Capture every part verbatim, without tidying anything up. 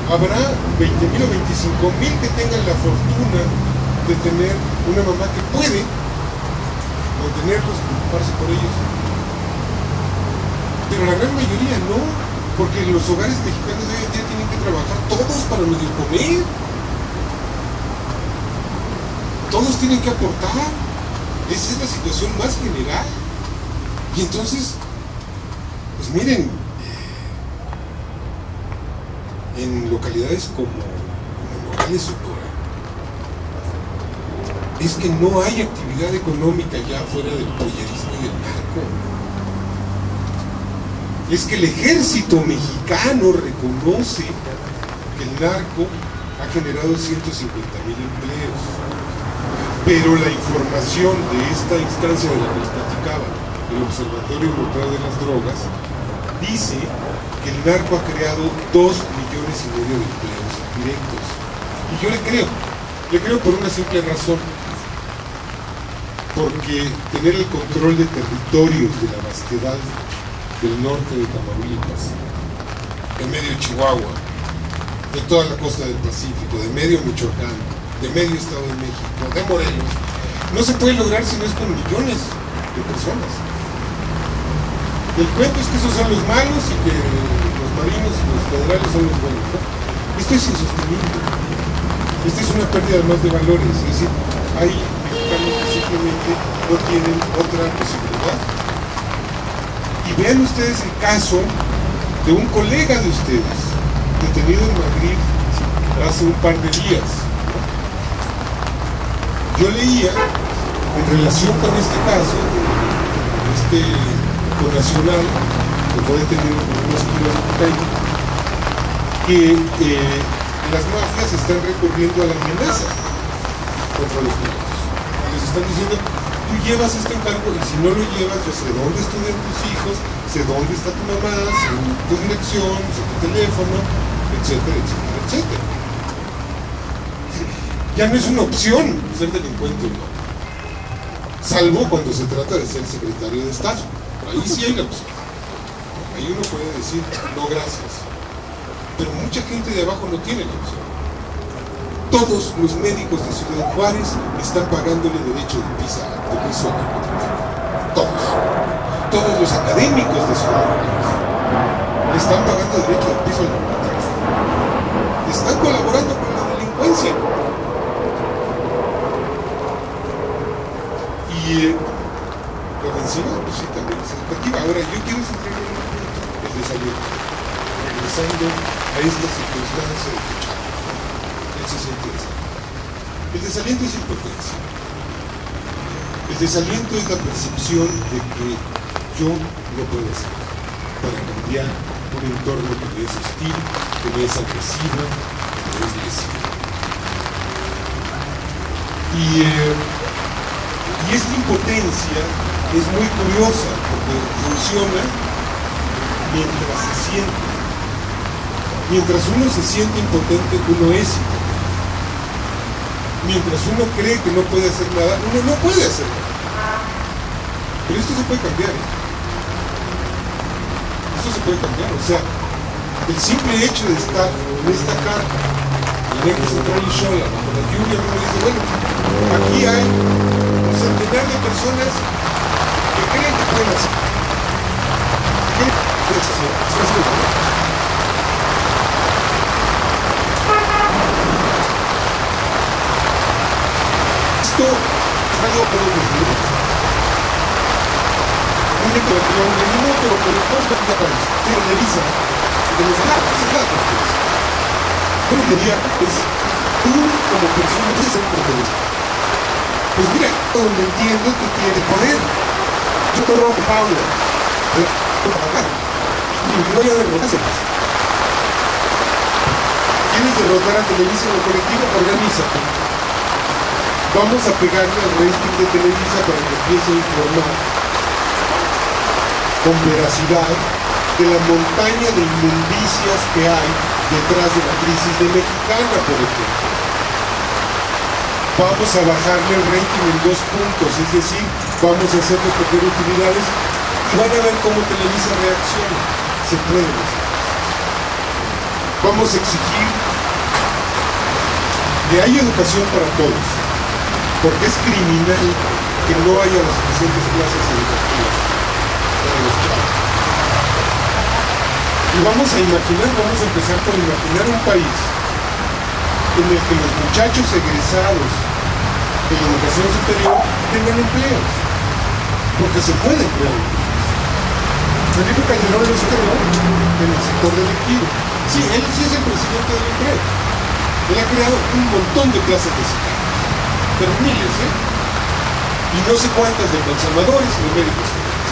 Habrá veinte mil o veinticinco mil que tengan la fortuna de tener una mamá que puede mantenerlos, preocuparse por ellos. Pero la gran mayoría no, porque los hogares mexicanos de hoy en día tienen que trabajar todos para medio comer. Todos tienen que aportar. Esa es la situación más general. Y entonces, pues miren, en localidades como, como Nogales, Sonora, es que no hay actividad económica ya fuera del pollerismo y del narco. Es que el ejército mexicano reconoce que el narco ha generado ciento cincuenta mil empleos, pero la información de esta instancia de la que les platicaba, el Observatorio Europeo de las Drogas, dice que el narco ha creado dos millones y medio de empleos directos. Y yo le creo, le creo por una simple razón, porque tener el control de territorios de la vastedad del norte de Tamaulipas, de medio Chihuahua, de toda la costa del Pacífico, de medio Michoacán, de medio Estado de México, de Morelos, no se puede lograr si no es con millones de personas. El cuento es que esos son los malos y que los marinos y los federales son los buenos, ¿no? Esto es insostenible. Esta es una pérdida más de valores. Es decir, hay mexicanos que simplemente no tienen otra posibilidad. Y vean ustedes el caso de un colega de ustedes, detenido en Madrid hace un par de días. Yo leía, en relación con este caso, este nacional, que fue detenido por unos kilos de cocaína, que eh, las mafias están recurriendo a la amenaza contra los niños. Les están diciendo, tú llevas este encargo y si no lo llevas, yo sé dónde estudian tus hijos, sé dónde está tu mamá, sé tu dirección, sé tu teléfono, etcétera, etcétera, etcétera. Ya no es una opción ser delincuente o no, salvo cuando se trata de ser secretario de Estado. Ahí sí hay la opción. Ahí uno puede decir, no gracias. Pero mucha gente de abajo no tiene la opción. Todos los médicos de Ciudad Juárez están pagándole derecho de piso de piso al narcotráfico. Todos. Todos los académicos de Ciudad Juárez están pagando derecho de piso al narcotráfico. Están colaborando con la delincuencia. Y eh, la ofensiva, pues sí, también es educativa. Ahora, yo quiero centrarme en un punto, el desaliento. Regresando a esta circunstancia de Cuchara. Él se siente desaliento. El desaliento es impotencia. El desaliento es la percepción de que yo no puedo hacer para cambiar un entorno que me es hostil, que me es agresivo, que me es lesivo. Y, eh, y esta impotencia es muy curiosa porque funciona mientras se siente. Mientras uno se siente impotente, uno es impotente. Mientras uno cree que no puede hacer nada, uno no puede hacer nada. Pero esto se puede cambiar. ¿eh? Esto se puede cambiar. O sea, el simple hecho de estar en esta carta, en el eje central y Xola, bajo la lluvia, uno dice, bueno, aquí hay un centenar de personas que creen que pueden hacer. ¿Qué pueden hacer? Esto es algo que no nos dice. Un intelectual de uno, pero por el costo de la país. Televisa, de los lados, es la cuestión. Yo lo que diría es, tú como persona tienes que ser protagonista. Pues mira, donde entiendo que tiene poder. Yo te robo Paula, pero no pagar. Y no voy a derrotarse más. ¿Quieres derrotar a Televisa en lo colectivo? Organízate. Vamos a pegarle al rating de Televisa para que empiece a informar con veracidad de la montaña de inmundicias que hay detrás de la crisis de Mexicana, por ejemplo. Vamos a bajarle el rating en dos puntos, es decir, vamos a hacerle perder utilidades y van a ver cómo Televisa reacciona. Se puede hacer. vamos a exigir que haya educación para todos, porque es criminal que no haya las suficientes clases educativas para los chavos. Y vamos a imaginar, vamos a empezar por imaginar un país en el que los muchachos egresados de la educación superior tengan empleos, porque se pueden crear empleos. Felipe Calderón los creó en el sector delictivo. Sí, él sí es el presidente del empleo. Él ha creado un montón de clases de sicarios, pero miles, ¿eh? Y no sé cuántas de conservadores y de médicos forenses.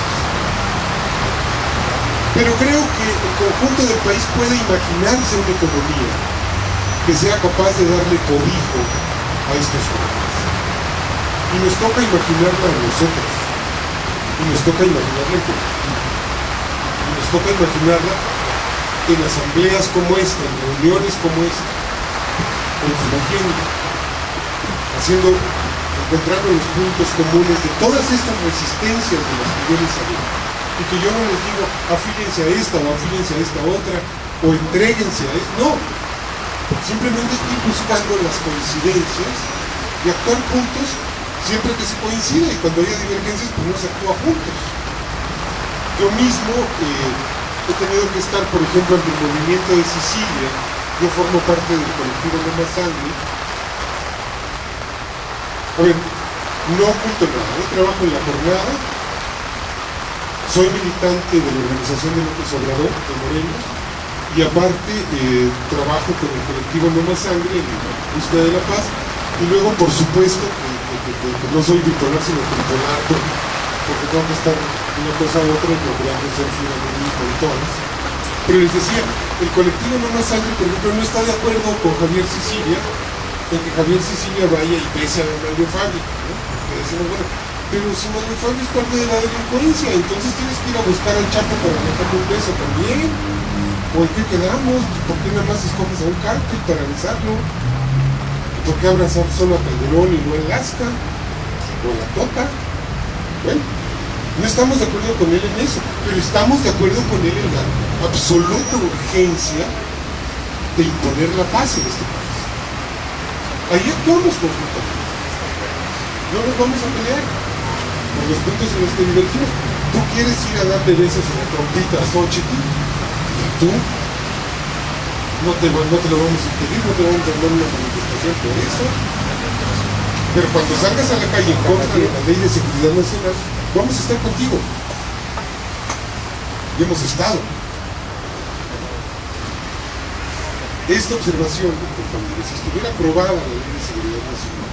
Pero creo que el conjunto del país puede imaginarse una economía que sea capaz de darle cobijo a estos jóvenes. Y nos toca imaginarla a nosotros. Y nos toca imaginarla en colectivo. Y nos toca imaginarla en asambleas como esta, en reuniones como esta, conflugiendo, haciendo, encontrando los puntos comunes de todas estas resistencias de las que yo les hablé. Y que yo no les digo, afílense a esta o afílense a esta otra, o entréguense a esto, no. Simplemente ir buscando las coincidencias y actuar juntos siempre que se coincida, y cuando haya divergencias, pues no se actúa juntos. Yo mismo eh, he tenido que estar, por ejemplo, ante el movimiento de Sicilia. Yo formo parte del colectivo No Más Sangre. A ver, no oculto nada, yo trabajo en la jornada, soy militante de la organización de López Obrador, de Morena, y aparte eh, trabajo con el colectivo No Más Sangre en la búsqueda de la paz, y luego, por supuesto, que, que, que, que no soy bipolar, sino tripolar, porque tengo que estar una cosa u otra logrando ser fiel a mí mismo y todas. Pero les decía, el colectivo No Más Sangre, por ejemplo, no está de acuerdo con Javier Sicilia en que Javier Sicilia vaya y bese a Mario Fabio, ¿no? Porque decimos, bueno, pero si Mario Fabio es parte de la delincuencia, entonces tienes que ir a buscar al Chapo para meterle un beso también. ¿O en qué quedamos? ¿Por qué nada más escoges a un cártel para besarlo? ¿Por qué abrazar solo a Calderón y no a Lasca? ¿O a la Tota? Bueno, no estamos de acuerdo con él en eso, pero estamos de acuerdo con él en la absoluta urgencia de imponer la paz en este país. Ahí actuamos conjuntamente. No nos vamos a pelear por los puntos en los que divergimos. Tú quieres ir a darle besos en la trompita a Xochitl, y tú no te, no te lo vamos a impedir, no te vamos a dar una manifestación por eso. Pero cuando salgas a la calle en contra de la ley de seguridad nacional, vamos a estar contigo. Y hemos estado. Esta observación, si estuviera aprobada la ley de seguridad nacional,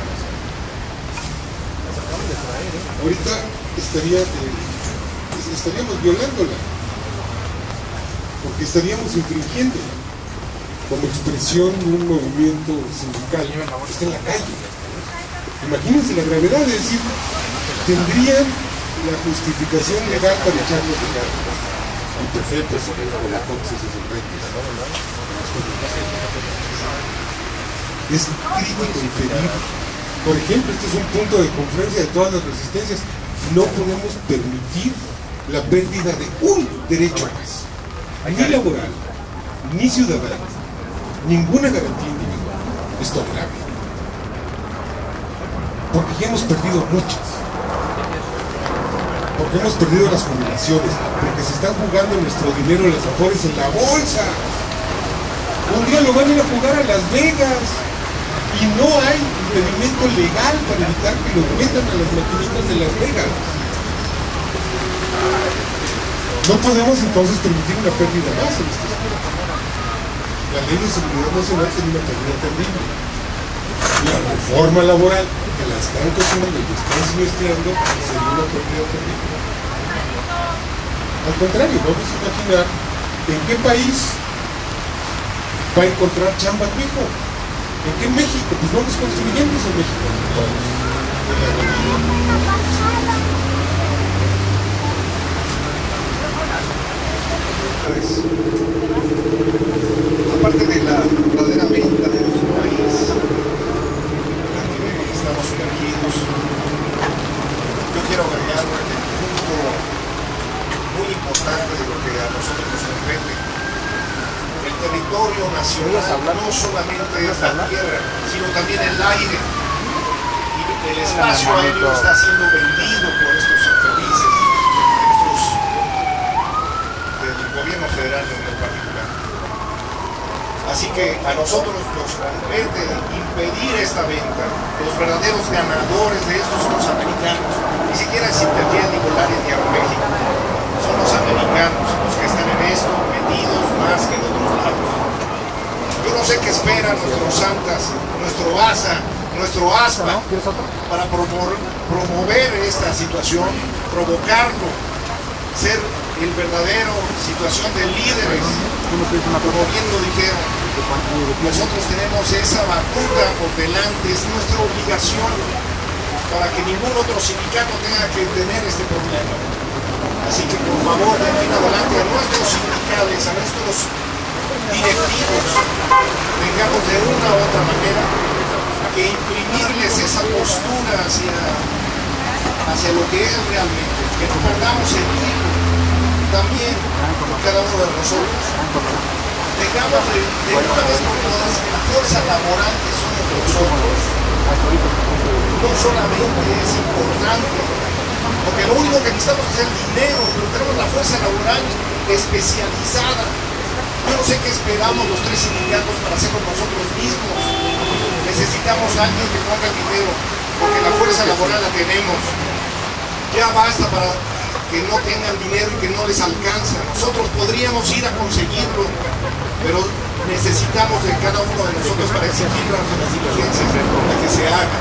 ahorita estaría, eh, estaríamos violándola, porque estaríamos infringiéndola como expresión de un movimiento sindical que está en la calle. Imagínense la gravedad de decir, tendrían la justificación legal para echarnos de cárcel. El prefecto, o la coxes, esos rectos. Es crítico impedir. Por ejemplo, este es un punto de conferencia de todas las resistencias. No podemos permitir la pérdida de un derecho a paz, ni laboral, ni ciudadano, ninguna garantía individual. Es tolerable. Porque ya hemos perdido muchas. Porque hemos perdido las jubilaciones, porque se están jugando nuestro dinero en las afores en la bolsa. Un día lo van a ir a jugar a Las Vegas y no hay impedimento legal para evitar que lo metan a las maquinitas de Las Vegas. No podemos entonces permitir una pérdida más en este aspecto. La ley de seguridad nacional sería una pérdida terrible. La reforma laboral, que la están cocinando y que están siniestreando, sería una pérdida terrible. Al contrario, vamos a imaginar en qué país va a encontrar chamba tu hijo. ¿En qué México? Pues vamos construyendo ese México. Aparte de la verdadera meta de nuestro país, en la que estamos sumergidos, yo quiero agregar un punto muy importante de lo que a nosotros nos compete. El territorio nacional solamente es la tierra, sino también el aire. Y el espacio aéreo está siendo vendido por estos infelices, estos del gobierno federal en particular. Así que a nosotros nos compete impedir esta venta. Los verdaderos ganadores de esto son los americanos. Ni siquiera es Interjet, ni Volaris, ni Aeroméxico. Son los americanos los que están en esto metidos más que en otros lados. Yo no sé qué esperan nuestros Santas, nuestro A S A, nuestro ASPA para promover, promover esta situación, provocarlo, ser el verdadero situación de líderes, como bien lo dijeron. Nosotros tenemos esa batuta por delante, es nuestra obligación para que ningún otro sindicato tenga que tener este problema. Así que por favor, de aquí en adelante a nuestros sindicales, a nuestros directivos, tengamos de una u otra manera que imprimirles esa postura hacia, hacia lo que es realmente, que no perdamos el tiempo también con cada uno de nosotros. Tengamos de, de una vez por todas que la fuerza laboral que somos nosotros no solamente es importante, porque lo único que necesitamos es el dinero, pero tenemos la fuerza laboral especializada. Yo no sé qué esperamos los tres sindicatos para hacerlo nosotros mismos. Necesitamos a alguien que ponga el dinero, porque la fuerza laboral la tenemos. Ya basta para que no tengan dinero y que no les alcanza. Nosotros podríamos ir a conseguirlo, pero necesitamos de cada uno de nosotros para exigir las diligencias para que se haga.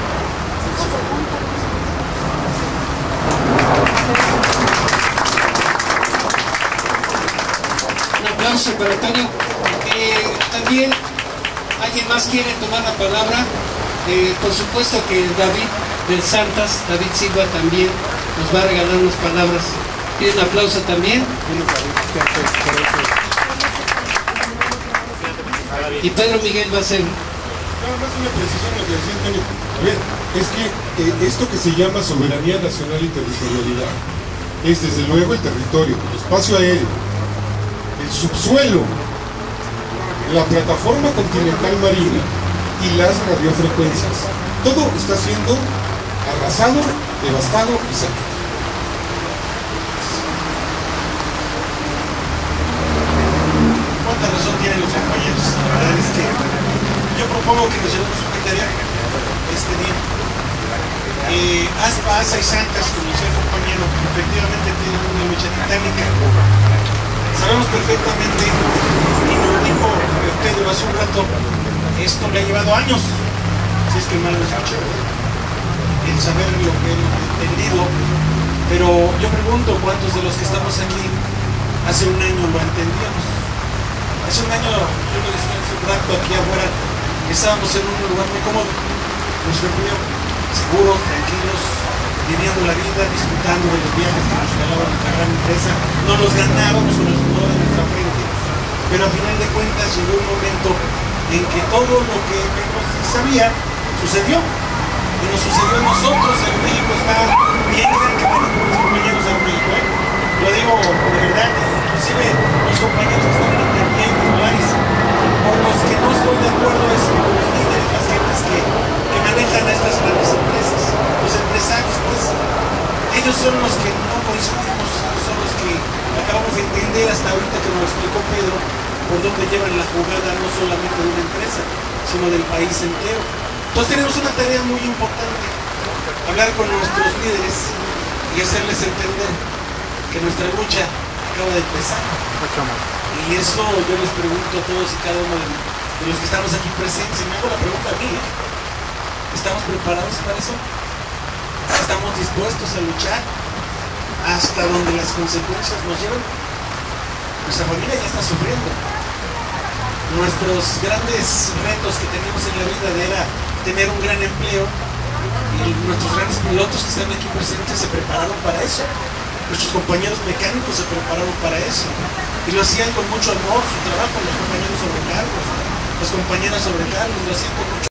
Un aplauso para Antonio. Eh, también, ¿alguien más quiere tomar la palabra? Eh, por supuesto que David del Santas, David Silva, también nos va a regalar unas palabras. ¿Tiene un aplauso también? Y Pedro Miguel va a ser... Nada más una precisión lo que decía Antonio. A ver, es que eh, esto que se llama soberanía nacional y territorialidad es desde luego el territorio, el espacio aéreo, el subsuelo, la plataforma continental marina y las radiofrecuencias. Todo está siendo arrasado, devastado y sacado. ¿Cuánta razón tienen los compañeros? La verdad es que yo propongo que nos llevemos un criterio este día. Eh, ASPA, A S A y Santas, como decía el compañero, efectivamente tienen una lucha titánica. Sabemos perfectamente, y nos lo dijo Pedro hace un rato, esto le ha llevado años, si es que mal lo escuché, el saber lo que hemos entendido, pero yo pregunto cuántos de los que estamos aquí hace un año lo entendíamos. Hace un año, yo lo decía hace un rato aquí afuera, estábamos en un lugar muy cómodo, nos reunió seguros, tranquilos, viviendo la vida, disfrutando de los viajes que nos regalaba nuestra gran empresa, no los ganábamos con el sudor de nuestra frente, pero a final de cuentas llegó un momento en que todo lo que menos sabía sucedió, y nos sucedió a nosotros. En México está bien, que bueno, los compañeros de México, ¿eh? Lo digo de verdad, inclusive los compañeros que están en Interjet, Volaris, por los que no estoy de acuerdo es con los líderes, las gentes que, que manejan a estas grandes empresas, los empresarios, pues ellos son los que no coincidimos, son los que acabamos de entender hasta ahorita que nos lo explicó Pedro, por dónde llevan la jugada no solamente de una empresa, sino del país entero. Entonces tenemos una tarea muy importante, hablar con nuestros líderes y hacerles entender que nuestra lucha acaba de empezar. Y eso yo les pregunto a todos y cada uno de, de los que estamos aquí presentes, y me hago la pregunta a mí, ¿eh? ¿Estamos preparados para eso? ¿Estamos dispuestos a luchar hasta donde las consecuencias nos lleven? Nuestra familia ya está sufriendo. Nuestros grandes retos que tenemos en la vida era tener un gran empleo, y nuestros grandes pilotos que están aquí presentes se prepararon para eso. Nuestros compañeros mecánicos se prepararon para eso y lo hacían con mucho amor su trabajo. Los compañeros sobrecargos, las compañeras sobrecargos lo hacían con mucho